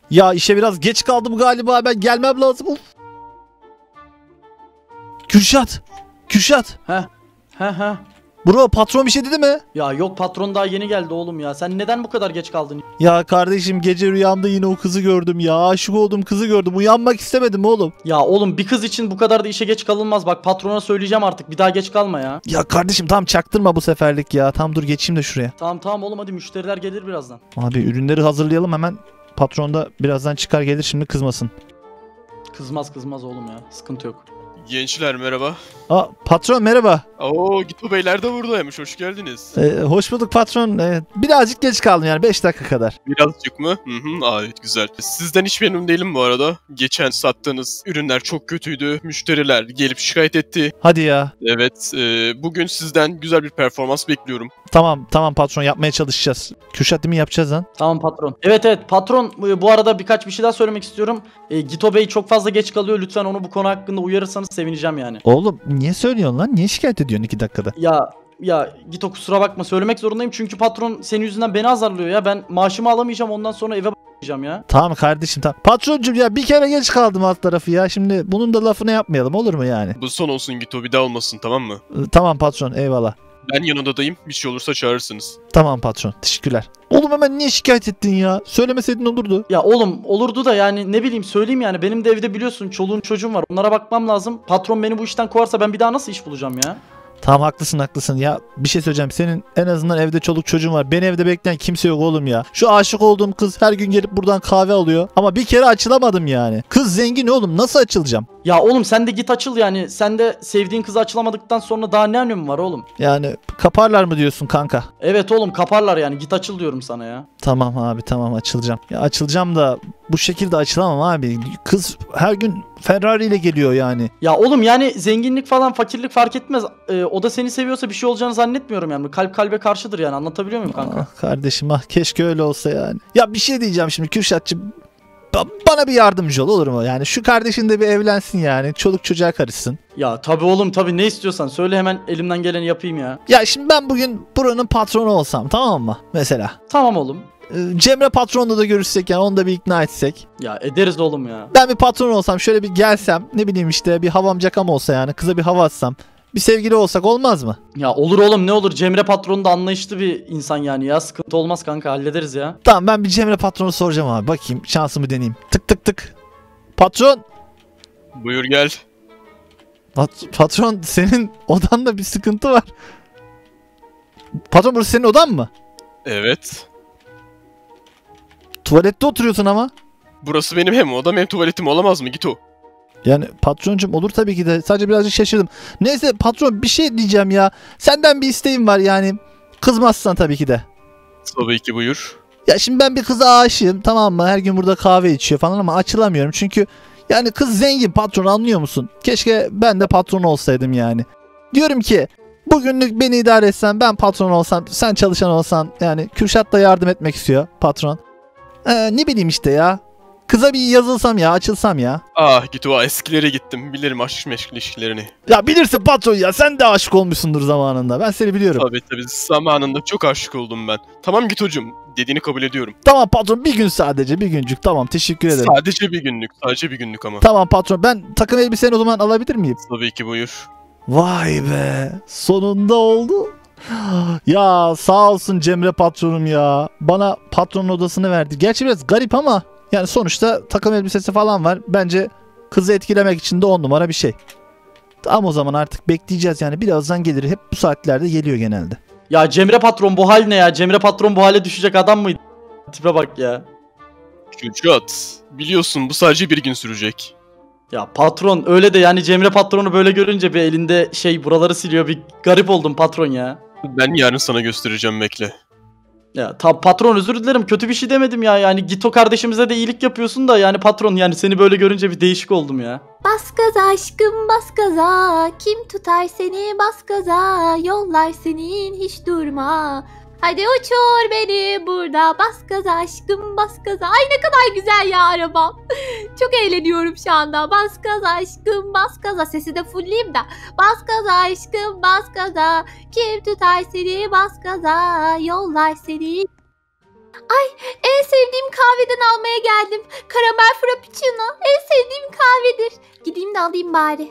Ya işe biraz geç kaldım galiba, ben gelmem lazım. Of. Kürşat. Kürşat. Heh. Bro, patron bir şey dedi mi? Ya yok, patron daha yeni geldi oğlum ya. Sen neden bu kadar geç kaldın? Ya kardeşim, gece rüyamda yine o kızı gördüm ya. Aşık oldum, kızı gördüm. Uyanmak istemedim oğlum. Ya oğlum, bir kız için bu kadar da işe geç kalınmaz. Bak, patrona söyleyeceğim artık. Bir daha geç kalma ya. Ya kardeşim tamam, çaktırma bu seferlik ya. Tamam, dur geçeyim de şuraya. Tamam oğlum, hadi müşteriler gelir birazdan. Abi ürünleri hazırlayalım hemen. Patron da birazdan çıkar gelir, şimdi kızmasın. Kızmaz oğlum ya. Sıkıntı yok. Gençler merhaba. Aa patron merhaba. Oo, Gito Beyler de buradaymış. Hoş geldiniz. Hoş bulduk patron. Birazcık geç kaldım yani, 5 dakika kadar. Birazcık mı? Evet, güzel. Sizden hiç memnun değilim bu arada. Geçen sattığınız ürünler çok kötüydü. Müşteriler gelip şikayet etti. Hadi ya. Evet, bugün sizden güzel bir performans bekliyorum. Tamam patron, yapmaya çalışacağız. Kürşat değil mi, yapacağız lan? Tamam patron. Evet patron, bu arada birkaç bir şey daha söylemek istiyorum. Gito Bey çok fazla geç kalıyor. Lütfen onu bu konu hakkında uyarırsanız sevineceğim yani. Oğlum niye söylüyorsun lan? Niye şikayet ediyorsun 2 dakikada? Ya Gito, kusura bakma, söylemek zorundayım çünkü patron senin yüzünden beni azarlıyor ya. Ben maaşımı alamayacağım, ondan sonra eve bakacağım ya. Tamam kardeşim, tamam. Patroncum ya, bir kere geç kaldım alt tarafı ya. Şimdi bunun da lafını yapmayalım, olur mu yani? Bu son olsun Gito, bir daha olmasın, tamam mı? Tamam patron, eyvallah. Ben yanındayım. Bir şey olursa çağırırsınız. Tamam patron, teşekkürler. Oğlum hemen niye şikayet ettin ya? Söylemeseydin olurdu. Ya oğlum, olurdu da yani, ne bileyim, söyleyeyim yani. Benim de evde biliyorsun çoluğum çocuğum var. Onlara bakmam lazım. Patron beni bu işten kovarsa ben bir daha nasıl iş bulacağım ya? Tamam, haklısın ya, bir şey söyleyeceğim, senin en azından evde çoluk çocuğun var, beni evde bekleyen kimse yok oğlum ya. Şu aşık olduğum kız her gün gelip buradan kahve alıyor ama bir kere açılamadım yani. Kız zengin oğlum, nasıl açılacağım? Ya oğlum, sen de git açıl yani. Sen de sevdiğin kızı açılamadıktan sonra daha ne önemi var oğlum? Yani kaparlar mı diyorsun kanka? Evet oğlum, kaparlar yani, git açıl diyorum sana ya. Tamam abi, tamam, açılacağım. Ya açılacağım da bu şekilde açılamam abi. Kız her gün Ferrari ile geliyor yani. Ya oğlum, yani zenginlik falan fakirlik fark etmez. O da seni seviyorsa bir şey olacağını zannetmiyorum yani. Kalp kalbe karşıdır yani, anlatabiliyor muyum kanka? Ah kardeşim, keşke öyle olsa yani. Ya bir şey diyeceğim şimdi Kürşatçığım. Bana bir yardımcı ol, olur mu? Yani şu kardeşin de bir evlensin yani. Çoluk çocuğa karışsın. Ya tabii oğlum, tabii, ne istiyorsan söyle, hemen elimden geleni yapayım ya. Ya şimdi ben bugün buranın patronu olsam, tamam mı? Mesela. Tamam oğlum. Cemre patronla da görüşsek yani, onu da bir ikna etsek. Ya ederiz oğlum ya. Ben bir patron olsam, şöyle bir gelsem, ne bileyim işte, bir havam cakam olsa yani, kıza bir hava atsam. Bir sevgili olsak olmaz mı? Ya olur oğlum, ne olur. Cemre patronu da anlayışlı bir insan yani ya. Sıkıntı olmaz kanka, hallederiz ya. Tamam, ben bir Cemre patronu soracağım abi. Bakayım, şansımı deneyeyim. Tık tık tık. Patron. Buyur gel. Patron, senin odanda bir sıkıntı var. Patron, burası senin odan mı? Evet. Tuvalette oturuyorsun ama. Burası benim hem odam hem tuvaletim, olamaz mı Gito? Yani patroncum, olur tabii ki de. Sadece birazcık şaşırdım. Neyse patron, bir şey diyeceğim ya. Senden bir isteğim var yani. Kızmazsan tabii ki de. Tabii ki, buyur. Ya şimdi ben bir kıza aşığım, tamam mı? Her gün burada kahve içiyor falan ama açılamıyorum. Çünkü yani kız zengin patron, anlıyor musun? Keşke ben de patron olsaydım yani. Diyorum ki bugünlük beni idare etsen, ben patron olsam, sen çalışan olsan, yani Kürşat da yardım etmek istiyor patron. Ne bileyim işte ya. Kıza bir yazılsam ya, açılsam ya. Ah Gito, eskilere gittim. Bilirim aşk meşk ilişkilerini. Ya bilirsin patron ya, sen de aşık olmuşsundur zamanında. Ben seni biliyorum. Tabii zamanında çok aşık oldum ben. Tamam Gito'cum, dediğini kabul ediyorum. Tamam patron, bir gün sadece, bir güncük, tamam, teşekkür ederim. Sadece bir günlük ama. Tamam patron, ben takım elbiseni o zaman alabilir miyim? Tabii ki, buyur. Vay be, sonunda oldu. Ya sağ olsun Cemre patronum ya. Bana patronun odasını verdi. Gerçi biraz garip ama yani sonuçta takım elbisesi falan var. Bence kızı etkilemek için de 10 numara bir şey. Ama o zaman artık bekleyeceğiz yani, birazdan gelir. Hep bu saatlerde geliyor genelde. Ya Cemre patron, bu hal ne ya? Cemre patron bu hale düşecek adam mıydı? Tipe bak ya. Kürşat, biliyorsun bu sadece bir gün sürecek. Ya patron öyle de yani, Cemre patronu böyle görünce bir elinde buraları siliyor, bir garip oldum patron ya. Ben yarın sana göstereceğim, bekle. Ya patron, özür dilerim, kötü bir şey demedim ya. Yani Gito kardeşimize de iyilik yapıyorsun da yani patron, yani seni böyle görünce bir değişik oldum ya. Bas gaza aşkım bas gaza, kim tutar seni bas gaza, yollar senin hiç durma. Hadi uçur beni burada, bas gaza aşkım bas gaza. Ay ne kadar güzel ya arabam. Çok eğleniyorum şu anda. Bas gaza aşkım bas gaza. Sesi de fullleyeyim de. Bas gaza aşkım bas gaza, kim tutar seni bas gaza, yollar seni. En sevdiğim kahveden almaya geldim. Karamel frappuccino. En sevdiğim kahvedir. Gideyim de alayım bari.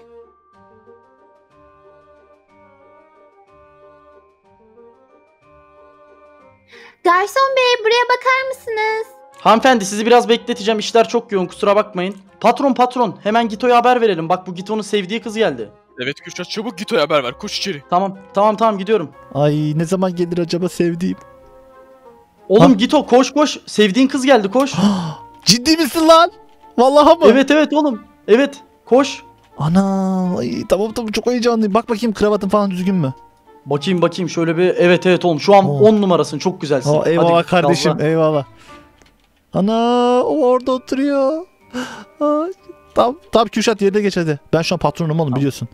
Garson bey, buraya bakar mısınız? Hanımefendi sizi biraz bekleteceğim. İşler çok yoğun, kusura bakmayın. Patron hemen Gito'ya haber verelim. Bak bu Gito'nun sevdiği kız geldi. Evet Kürşat, çabuk Gito'ya haber ver. Koş içeri. Tamam gidiyorum. Ay ne zaman gelir acaba sevdiğim? Oğlum Ha? Gito koş. Sevdiğin kız geldi, koş. Ciddi misin lan? Vallahi mı? Evet oğlum. Evet, koş. Ana, ay, tamam çok heyecanlıyım. Bak bakayım kravatın falan düzgün mü? Bakayım şöyle bir. Evet oğlum, şu an Oh. 10 numarasın, çok güzelsin. Aa, eyvallah Hadi, kardeşim, gazla. eyvallah. Ana, o orada oturuyor. Aa, tamam Kürşat, yerine geç hadi. Ben şu an patronum oğlum, biliyorsun.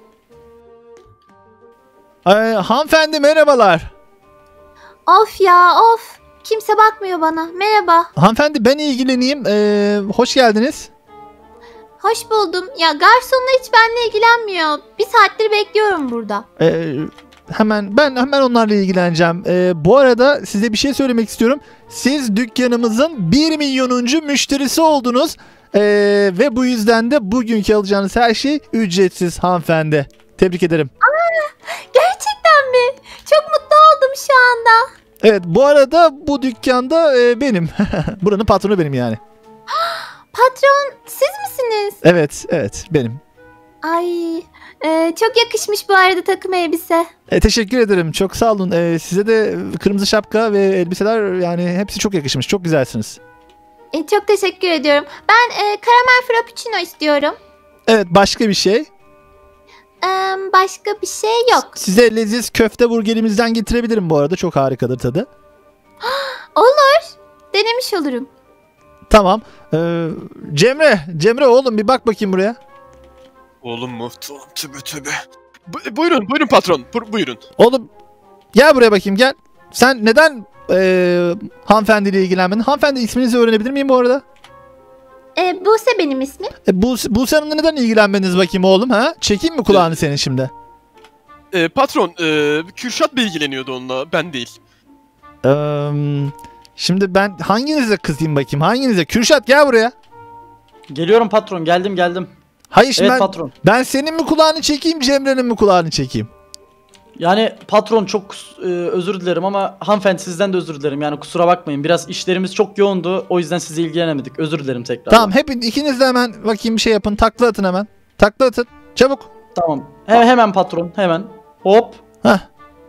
Hanımefendi merhabalar. Of ya of. Kimse bakmıyor bana. Merhaba. Hanımefendi ben ilgileneyim. Hoş geldiniz. Hoş buldum. Ya garsonlar hiç benimle ilgilenmiyor. Bir saattir bekliyorum burada. Ben onlarla ilgileneceğim. Bu arada size bir şey söylemek istiyorum. Siz dükkanımızın 1 milyonuncu müşterisi oldunuz. Ve bu yüzden de bugünkü alacağınız her şey ücretsiz hanımefendi. Tebrik ederim. Gerçekten mi? Çok mutlu oldum şu anda. Evet, bu arada bu dükkanda benim. Buranın patronu benim yani. Patron siz misiniz? Evet benim. Ay çok yakışmış bu arada takım elbise. Teşekkür ederim. Çok sağ olun. Size de kırmızı şapka ve elbiseler, yani hepsi çok yakışmış. Çok güzelsiniz. Çok teşekkür ediyorum. Ben karamel frappuccino istiyorum. Evet, başka bir şey. Başka bir şey yok. Size leziz köfte burgerimizden getirebilirim bu arada. Çok harikadır tadı. Olur. Denemiş olurum. Tamam. Cemre oğlum bir bak bakayım buraya. Oğlum mu? Tövbe. Buyurun patron. Buyurun. Oğlum gel buraya bakayım, gel. Sen neden hanımefendiyle ilgilenmedin? Hanımefendi, isminizi öğrenebilir miyim bu arada? Buse benim ismim. Buse Hanım'la neden ilgilenmediniz bakayım oğlum, ha? Çekeyim mi kulağını senin şimdi? Patron, Kürşat Bey ilgileniyordu onunla, ben değil. Şimdi ben hanginize kızayım bakayım? Hanginize? Kürşat gel buraya. Geliyorum patron, geldim. Hayır şimdi Evet patron. ben senin mi kulağını çekeyim, Cemre'nin mi kulağını çekeyim? Yani patron çok özür dilerim ama hanımefendi sizden de özür dilerim. Yani kusura bakmayın, biraz işlerimiz çok yoğundu. O yüzden size ilgilenemedik. Özür dilerim tekrar. Tamam, ikiniz de hemen bakayım bir şey yapın. Takla atın hemen. Takla atın. Çabuk. Tamam. Hemen patron, hemen. Hop. Hah.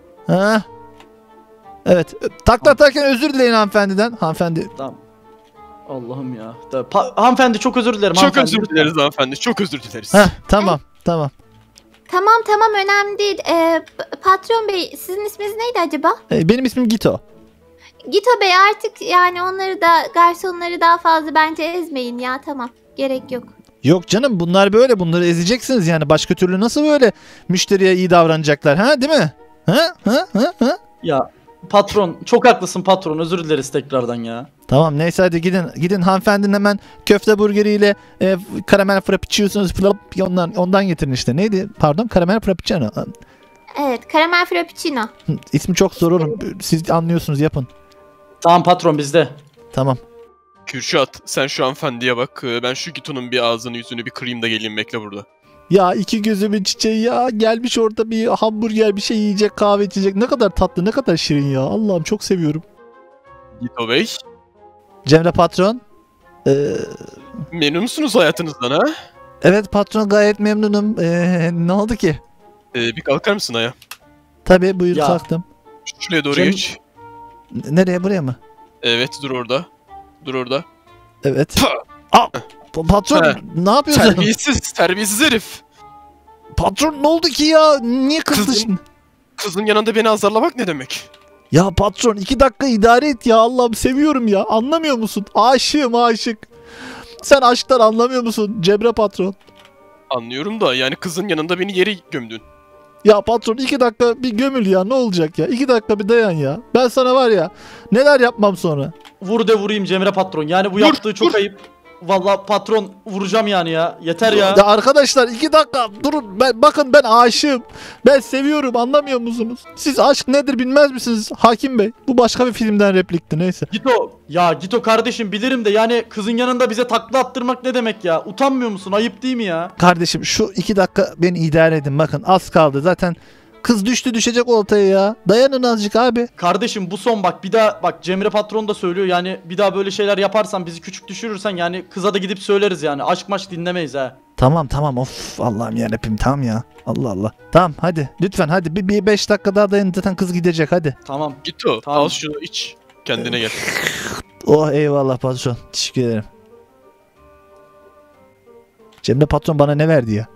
Evet. Takla atarken özür dileyin hanımefendiden. Hanımefendi. Tamam. Allah'ım ya. Hanımefendi çok özür dilerim. Çok hanımefendi, özür lütfen. dileriz hanımefendi, çok özür dileriz. Tamam. Tamam önemli değil. Patron bey sizin isminiz neydi acaba? Benim ismim Gito. Gito bey artık yani onları da garsonları daha fazla bence ezmeyin ya, tamam. Gerek yok. Yok canım, bunlar böyle, bunları ezeceksiniz yani. Başka türlü nasıl böyle müşteriye iyi davranacaklar, ha, değil mi? Ha? Ya patron çok haklısın patron, özür dileriz tekrardan ya. Tamam neyse, hadi gidin hanımefendinin hemen köfte burgeriyle karamel frappuccino'sunuz ondan getirin işte. Neydi? Pardon, karamel frappuccino. Evet, karamel frappuccino. İsmi çok zor oğlum. Siz anlıyorsunuz, yapın. Tamam patron, bizde. Tamam. Kürşat, sen şu hanımefendiye bak. Ben şu Gito'nun bir ağzını yüzünü bir kırayım da geleyim, bekle burada. Ya iki gözümün çiçeği ya. Gelmiş orada bir hamburger, bir şey yiyecek, kahve içecek. Ne kadar tatlı, ne kadar şirin ya. Allah'ım çok seviyorum. Gito Bey, Cemre patron. memnun musunuz hayatınızdan ha? Evet patron, gayet memnunum. Ne oldu ki? Bir kalkar mısın ayağa? Tabii buyur, Ya. kalktım. Şuraya doğru Cem- geç. Nereye, buraya mı? Evet, dur orada. Evet. Pah! Patron He. ne yapıyorsun? Terbiyesiz herif. Patron ne oldu ki ya? Niye kızdın Kızım. şimdi? Kızın yanında beni azarlamak ne demek? Ya patron 2 dakika idare et ya, Allah'ım seviyorum ya. Anlamıyor musun? Aşığım, aşık. Sen aşktan anlamıyor musun Cemre patron? Anlıyorum da yani kızın yanında beni yere gömdün. Ya patron 2 dakika bir gömül ya, ne olacak ya? 2 dakika bir dayan ya. Ben sana var ya neler yapmam sonra. Vur de vurayım Cemre patron. Yani bu Vur, yaptığı çok vur. ayıp. Vallahi patron vuracağım yani ya. Yeter ya. Ya arkadaşlar 2 dakika durun. Bakın ben aşığım. Ben seviyorum, anlamıyor musunuz? Siz aşk nedir bilmez misiniz Hakim Bey? Bu başka bir filmden replikti, neyse. Gito. Ya Gito kardeşim bilirim de yani kızın yanında bize takla attırmak ne demek ya? Utanmıyor musun? Ayıp değil mi ya? Kardeşim şu 2 dakika beni idare edin, bakın az kaldı zaten. Kız düşecek oltaya ya. Dayanın azıcık abi. Kardeşim bu son bak, bir daha bak, Cemre patron da söylüyor yani, bir daha böyle şeyler yaparsan, bizi küçük düşürürsen yani kıza da gidip söyleriz yani. Aşk maş dinlemeyiz ha. Tamam of Allah'ım yarabbim, tamam ya. Allah Allah. Tamam hadi lütfen, hadi bir 5 dakika daha dayanın, zaten kız gidecek, hadi. Tamam. Gito Tamam. al şunu iç. Kendine gel. Oh eyvallah patron. Teşekkür ederim. Cemre patron bana ne verdi ya?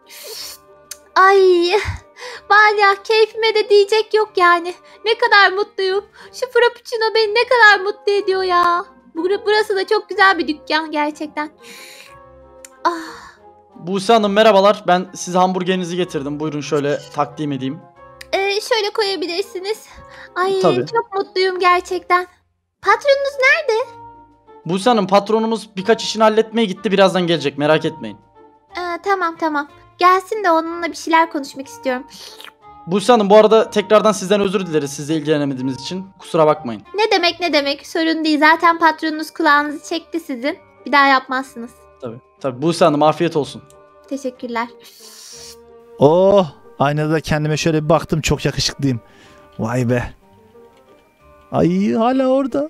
Ay var ya, keyfime de diyecek yok yani. Ne kadar mutluyum. Şu frappuccino beni ne kadar mutlu ediyor ya. Burası da çok güzel bir dükkan gerçekten. Ah. Buse Hanım merhabalar. Ben size hamburgerinizi getirdim. Buyurun şöyle takdim edeyim. Şöyle koyabilirsiniz. Ay Tabii. çok mutluyum gerçekten. Patronunuz nerede? Buse Hanım patronumuz birkaç işini halletmeye gitti. Birazdan gelecek, merak etmeyin. Tamam. Gelsin de onunla bir şeyler konuşmak istiyorum. Buse Hanım bu arada tekrardan sizden özür dileriz sizle ilgilenemediğimiz için. Kusura bakmayın. Ne demek sorun değil. Zaten patronunuz kulağınızı çekti sizin. Bir daha yapmazsınız. Tabii Buse Hanım afiyet olsun. Teşekkürler. Oh, aynada kendime şöyle bir baktım, çok yakışıklıyım. Vay be. Ay hala orada.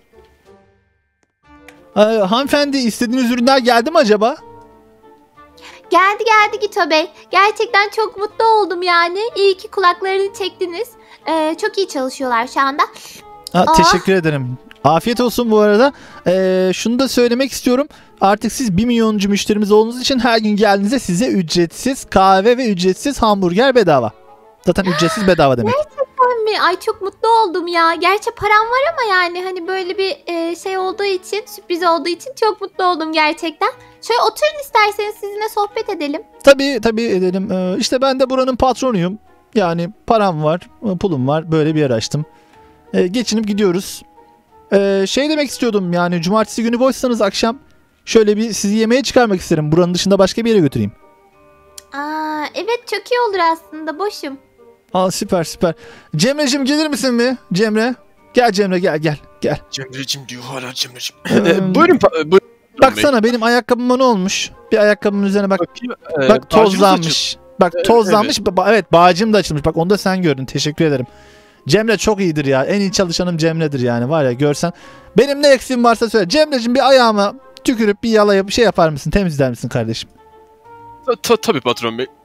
Hanımefendi istediğiniz ürünler geldi mi acaba? Geldi Gito Bey. Gerçekten çok mutlu oldum yani. İyi ki kulaklarını çektiniz. Çok iyi çalışıyorlar şu anda. Teşekkür ederim. Afiyet olsun bu arada. Şunu da söylemek istiyorum. Artık siz 1 milyonuncu müşterimiz olduğunuz için her gün geldiğinizde size ücretsiz kahve ve ücretsiz hamburger bedava. Zaten ücretsiz bedava demek. Mi? Ay çok mutlu oldum ya. Gerçi param var ama yani hani böyle bir şey olduğu için, sürpriz olduğu için çok mutlu oldum gerçekten. Şöyle oturun isterseniz, sizinle sohbet edelim. Tabii edelim. İşte ben de buranın patronuyum. Yani param var, pulum var. Böyle bir yer açtım. Geçinip gidiyoruz. Şey demek istiyordum yani, cumartesi günü boşsanız akşam şöyle bir sizi yemeğe çıkarmak isterim. Buranın dışında başka bir yere götüreyim. Evet çok iyi olur aslında, boşum. Süper. Cemre'cim gelir misin mi? Cemre. Gel Cemre, gel. Cemre'cim diyor hala Cemre'cim. Buyurun. Buyurun. Baksana benim ayakkabıma ne olmuş? Bir ayakkabımın üzerine bak. Bak tozlanmış. Bak tozlanmış. Evet, bağcığım da açılmış. Bak onu da sen gördün. Teşekkür ederim. Cemre çok iyidir ya. En iyi çalışanım Cemre'dir yani. Var ya, görsen. Benim ne eksiğim varsa söyle. Cemre'cim bir ayağıma tükürüp bir yalayıp bir şey yapar mısın? Temizler misin kardeşim? Tabii patron bey.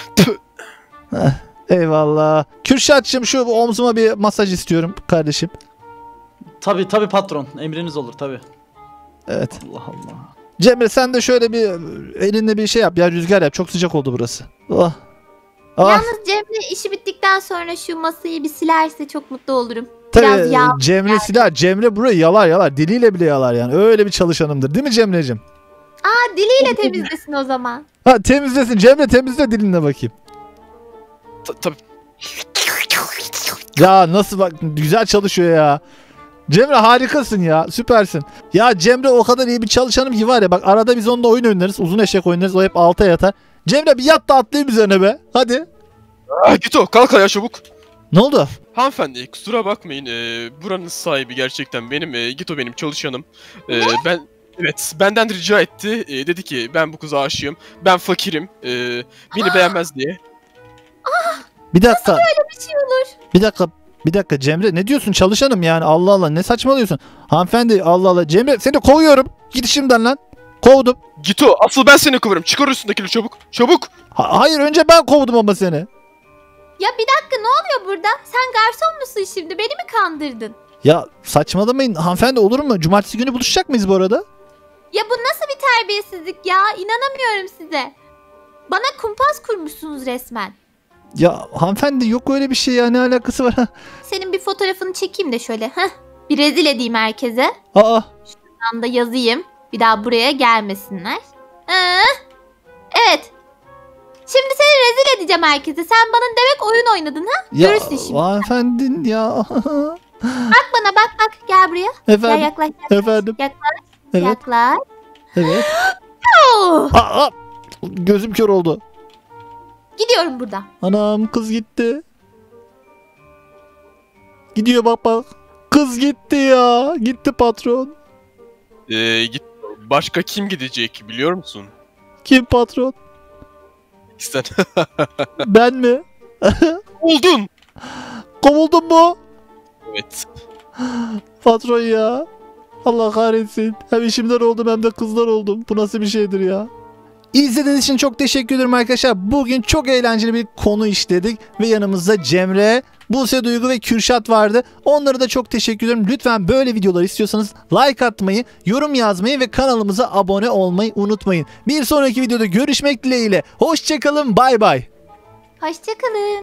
Eyvallah. Kürşatçım şu omzuma bir masaj istiyorum kardeşim. Tabii patron, emriniz olur tabii. Evet. Allah. Cemre sen de şöyle bir elinde bir şey yap ya, rüzgar yap. Çok sıcak oldu burası. Oh. Yalnız Cemre işi bittikten sonra şu masayı bir silerse çok mutlu olurum. Biraz Tabii yağ. Cemre siler. Cemre burayı yalar. Diliyle bile yalar yani. Öyle bir çalışanımdır. Değil mi Cemre'cim? Diliyle temizlesin o zaman. Temizlesin. Cemre temizle dilinle bakayım. Tabii. Ya nasıl bak, güzel çalışıyor ya. Cemre harikasın ya, süpersin. Ya Cemre o kadar iyi bir çalışanım ki var ya, bak arada biz onunla oyun oynarız, uzun eşek oynarız, o hep alta yatar. Cemre bir yat da atlayayım üzerine be, hadi. Gito kalk ayağa çabuk. Ne oldu? Hanımefendi kusura bakmayın, buranın sahibi gerçekten benim, Gito benim çalışanım. Benden rica etti, dedi ki ben bu kıza aşığım, ben fakirim, beni beğenmez diye. Bir dakika. Böyle bir şey olur. Bir dakika Cemre, ne diyorsun, çalışanım yani, Allah Allah ne saçmalıyorsun. Hanımefendi Allah Allah, Cemre seni kovuyorum, git işimden lan, kovdum. Gito asıl ben seni kovarım, çıkar üstündekini çabuk. Hayır önce ben kovdum ama seni. Ya bir dakika, ne oluyor burada? Sen garson musun şimdi? Beni mi kandırdın? Ya saçmalamayın hanımefendi, olur mu? Cumartesi günü buluşacak mıyız bu arada? Ya bu nasıl bir terbiyesizlik ya? İnanamıyorum size. Bana kumpas kurmuşsunuz resmen. Ya hanımefendi yok öyle bir şey ya, ne alakası var? Senin bir fotoğrafını çekeyim de şöyle. Bir rezil edeyim herkese. Şuradan da yazayım. Bir daha buraya gelmesinler. Evet. Şimdi seni rezil edeceğim herkese. Sen bana demek oyun oynadın ha? Ya görürsün şimdi. hanımefendi ya. Bak bana bak. Gel buraya. Efendim. Gel yaklaş. Efendim. Yaklaş. Evet. Yaklaş. Evet. Oh! Aa, gözüm kör oldu. Gidiyorum burada. Anam kız gitti. Gidiyor bak bak. Kız gitti ya. Gitti patron. Git. Başka kim gidecek biliyor musun? Kim patron? Sen Ben mi? oldun. Kovuldun mu? Evet. Patron ya. Allah kahretsin. Hem işimden oldum hem de kızlar oldum. Bu nasıl bir şeydir ya? İzlediğiniz için çok teşekkür ederim arkadaşlar. Bugün çok eğlenceli bir konu işledik. Ve yanımızda Cemre, Buse Duygu ve Kürşat vardı. Onlara da çok teşekkür ederim. Lütfen böyle videolar istiyorsanız like atmayı, yorum yazmayı ve kanalımıza abone olmayı unutmayın. Bir sonraki videoda görüşmek dileğiyle. Hoşçakalın, bay bay. Hoşçakalın.